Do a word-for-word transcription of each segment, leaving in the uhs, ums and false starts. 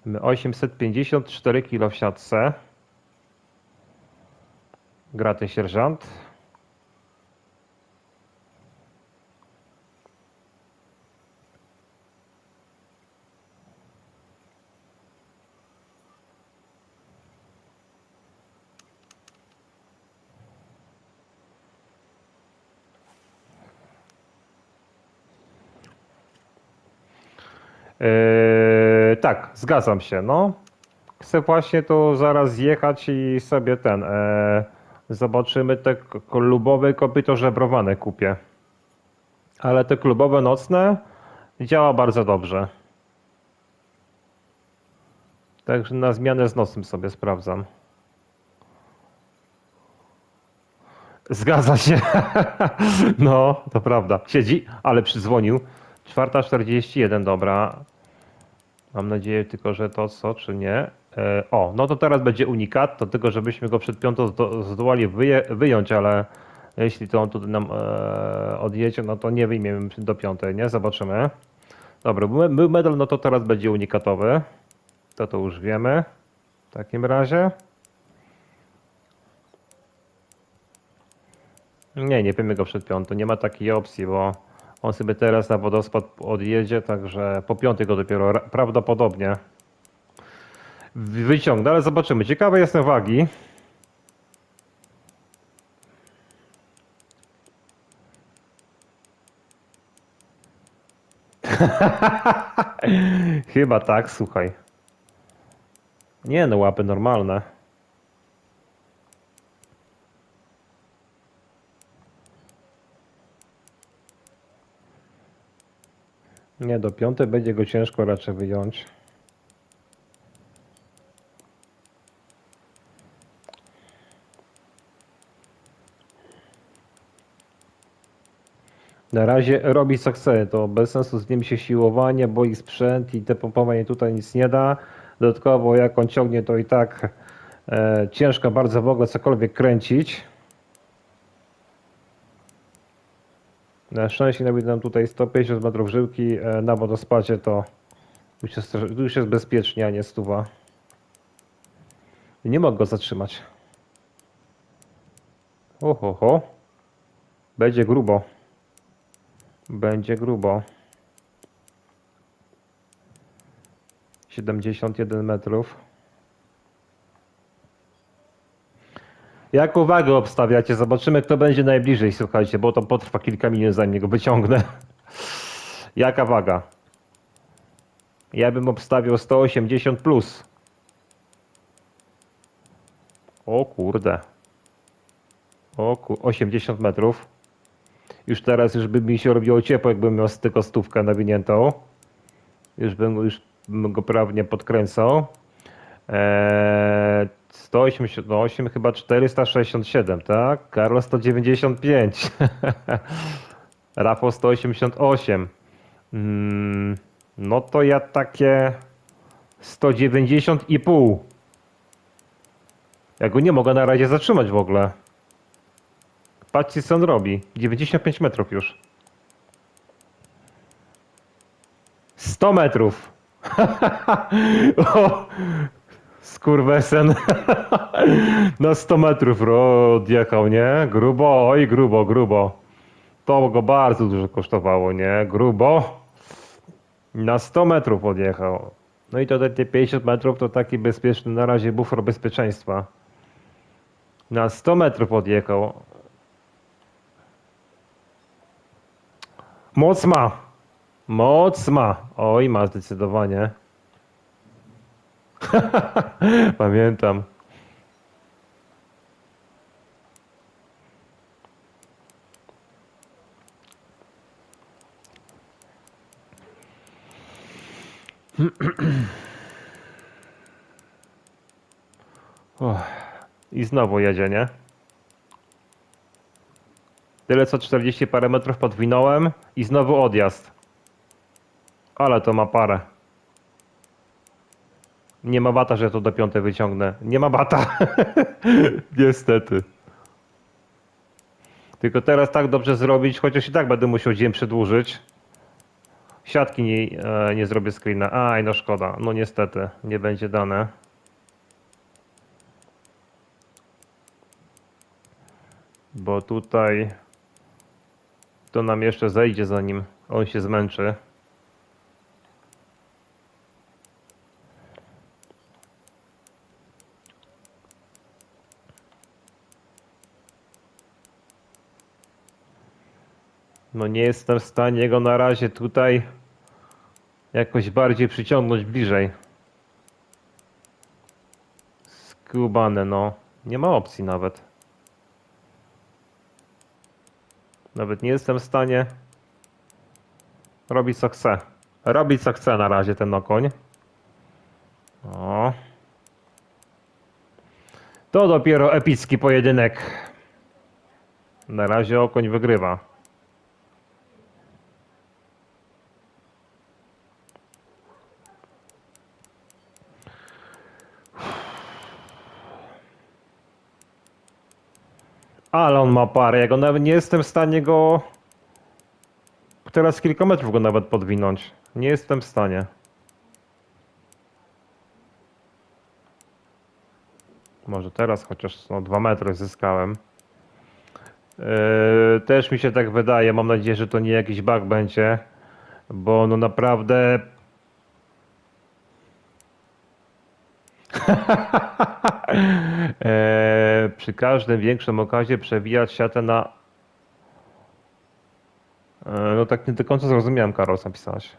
osiemset pięćdziesiąt cztery kilo w siatce. Graty sierżant. Yy, tak, zgadzam się, no. Chcę właśnie tu zaraz zjechać i sobie ten, e, zobaczymy te klubowe kopyto żebrowane kupię. Ale te klubowe nocne działa bardzo dobrze. Także na zmianę z nocnym sobie sprawdzam. Zgadza się. No, to prawda. Siedzi, ale przydzwonił. czwarta czterdzieści jeden, dobra. Mam nadzieję tylko, że to co, czy nie. O, no to teraz będzie unikat, do tego, żebyśmy go przed piątą zdołali wyje, wyjąć, ale jeśli to on tutaj nam e, odjedzie, no to nie wyjmiemy do piątej, nie? Zobaczymy. Dobra, był medal, no to teraz będzie unikatowy. To to już wiemy. W takim razie. Nie, nie wiemy go przed piątą, nie ma takiej opcji, bo on sobie teraz na wodospad odjedzie, także po piątej go dopiero prawdopodobnie wyciągnę, ale zobaczymy. Ciekawe jest wagi. Chyba tak, słuchaj. Nie no, łapy normalne. Nie, do piątej będzie go ciężko raczej wyjąć. Na razie robi co chce, to bez sensu z nim się siłowanie, bo i sprzęt i te pompowanie tutaj nic nie da. Dodatkowo jak on ciągnie, to i tak e, ciężko bardzo w ogóle cokolwiek kręcić. Na szczęście nawet nam tutaj sto pięćdziesiąt metrów żyłki e, na wodospadzie, to już jest, już jest bezpiecznie, a nie stuwa. Nie mogę go zatrzymać. Oho, ho. Będzie grubo. Będzie grubo. siedemdziesiąt jeden metrów. Jaką wagę obstawiacie? Zobaczymy, kto będzie najbliżej, słuchajcie, bo to potrwa kilka minut, zanim go wyciągnę. Jaka waga? Ja bym obstawiał sto osiemdziesiąt plus. O kurde. O kur... osiemdziesiąt metrów. Już teraz już by mi się robiło ciepło, jakbym miał tylko stówkę nawiniętą. Już bym, już bym go prawnie podkręcał. Eee, sto osiemdziesiąt osiem, chyba czterysta sześćdziesiąt siedem, tak? Karol sto dziewięćdziesiąt pięć. Rafał sto osiemdziesiąt osiem. Hmm, no to ja takie sto dziewięćdziesiąt i pół. Ja go nie mogę na razie zatrzymać w ogóle. Patrzcie, co on robi. dziewięćdziesiąt pięć metrów już. sto metrów. O, skurwesen. Na sto metrów odjechał, nie? Grubo, oj grubo, grubo. To go bardzo dużo kosztowało, nie? Grubo. Na sto metrów odjechał. No i to te pięćdziesiąt metrów to taki bezpieczny na razie bufor bezpieczeństwa. Na sto metrów odjechał. Moc ma. Moc ma. Oj, ma zdecydowanie. Pamiętam. I znowu jedzie, nie? Tyle co czterdzieści parę metrów podwinąłem i znowu odjazd. Ale to ma parę. Nie ma bata, że to do piątej wyciągnę. Nie ma bata. Niestety. Tylko teraz tak dobrze zrobić, chociaż i tak będę musiał dzień przedłużyć. Siatki nie, e, nie zrobię screena. Aj, no szkoda. No niestety, nie będzie dane. Bo tutaj to nam jeszcze zejdzie, zanim on się zmęczy. No nie jestem w stanie go na razie tutaj jakoś bardziej przyciągnąć bliżej. Skubane, no. Nie ma opcji nawet. Nawet nie jestem w stanie robić co chce. Robić co chce na razie ten okoń. O. To dopiero epicki pojedynek. Na razie okoń wygrywa. Ale on ma parę, ja go nawet nie jestem w stanie go teraz kilka metrów go nawet podwinąć. Nie jestem w stanie. Może teraz chociaż no, dwa metry zyskałem. Yy, też mi się tak wydaje, mam nadzieję, że to nie jakiś bug będzie, bo no naprawdę eee, przy każdym większym okazie przewijać siatę na... Eee, no tak nie do końca zrozumiałem, Karol, co napisałeś.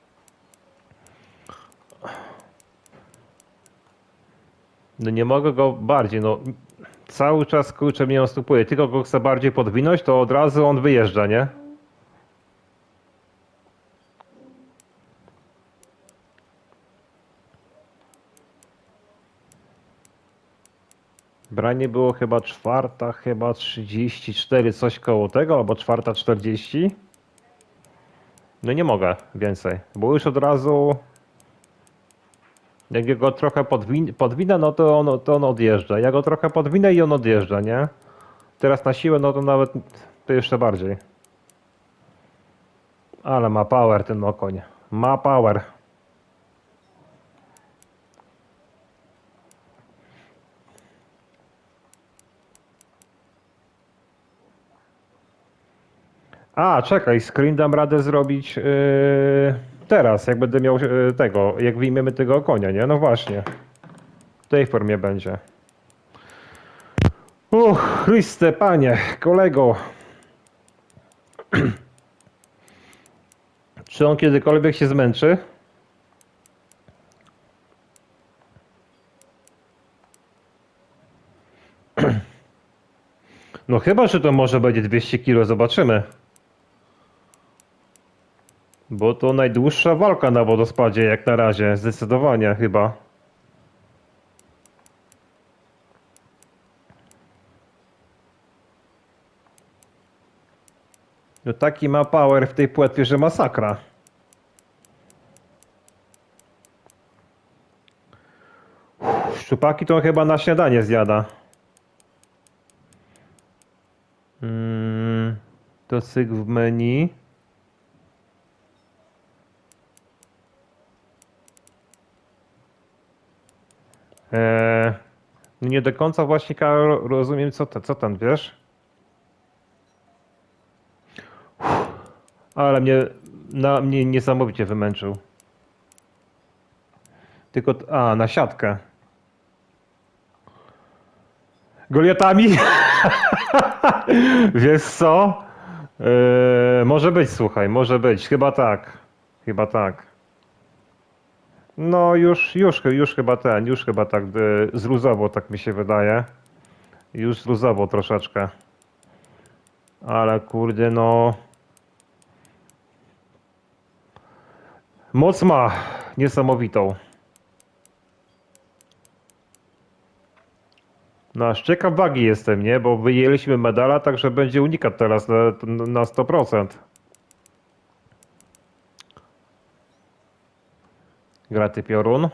No nie mogę go bardziej, no cały czas kurczę mnie ostupuje, tylko go chcę bardziej podwinąć, to od razu on wyjeżdża, nie? Branie było chyba czwarta, chyba trzydzieści cztery, coś koło tego, albo czwarta czterdzieści. No nie mogę więcej, bo już od razu jak go trochę podwin podwinę, no to on, to on odjeżdża. Ja go trochę podwinę i on odjeżdża, nie? Teraz na siłę, no to nawet to jeszcze bardziej. Ale ma power ten okoń. Ma power. A, czekaj, screen dam radę zrobić yy, teraz, jak będę miał yy, tego, jak wyjmiemy tego konia, nie? No właśnie. W tej formie będzie. Uch, Chryste, panie, kolego. Czy on kiedykolwiek się zmęczy? No chyba, że to może będzie dwieście kilo, zobaczymy. Bo to najdłuższa walka na wodospadzie jak na razie, zdecydowanie chyba. No taki ma power w tej płetwie, że masakra. Uff, szczupaki to on chyba na śniadanie zjada. Hmm, to cyk w menu. Eee, nie do końca właśnie, Karol, rozumiem co, te, co tam, wiesz? Uff, ale mnie, na, mnie niesamowicie wymęczył. Tylko, a, na siatkę. Goliatami? Wiesz co? Eee, może być, słuchaj, może być. Chyba tak. Chyba tak. No już, już, już chyba ten, już chyba tak e, zluzował, tak mi się wydaje. Już zluzował troszeczkę. Ale kurde, no... Moc ma niesamowitą. No aż ciekaw wagi jestem, nie? Bo wyjęliśmy medala, także będzie unikat teraz na, na sto procent. Graty piorun.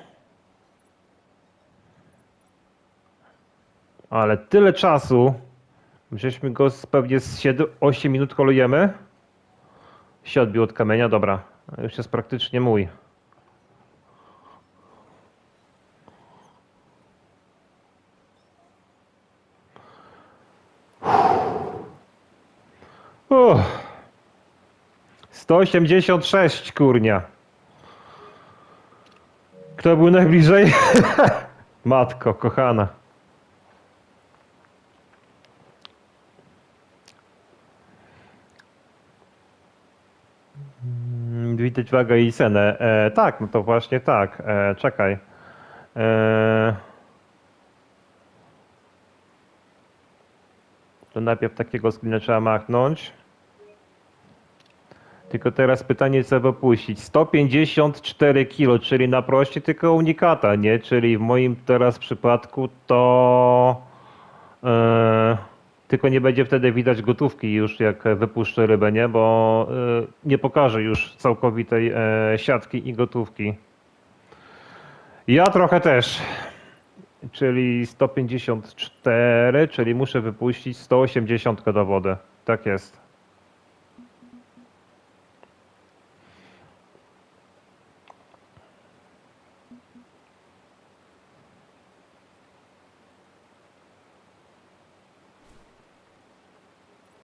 Ale tyle czasu, żeśmy go z, pewnie z siedem osiem minut kolujemy. Się odbił od kamienia, dobra. Już jest praktycznie mój. Uff. sto osiemdziesiąt sześć, kurnia. Kto był najbliżej? Matko, kochana. Widać wagę i cenę. E, tak, no to właśnie tak. E, czekaj. E, to najpierw takiego screena trzeba machnąć. Tylko teraz pytanie, co wypuścić. sto pięćdziesiąt cztery kilo, czyli na proście tylko unikata, nie? Czyli w moim teraz przypadku to e, tylko nie będzie wtedy widać gotówki już, jak wypuszczę rybę, nie? Bo e, nie pokażę już całkowitej e, siatki i gotówki. Ja trochę też. Czyli sto pięćdziesiąt cztery, czyli muszę wypuścić sto osiemdziesiąt do wody. Tak jest.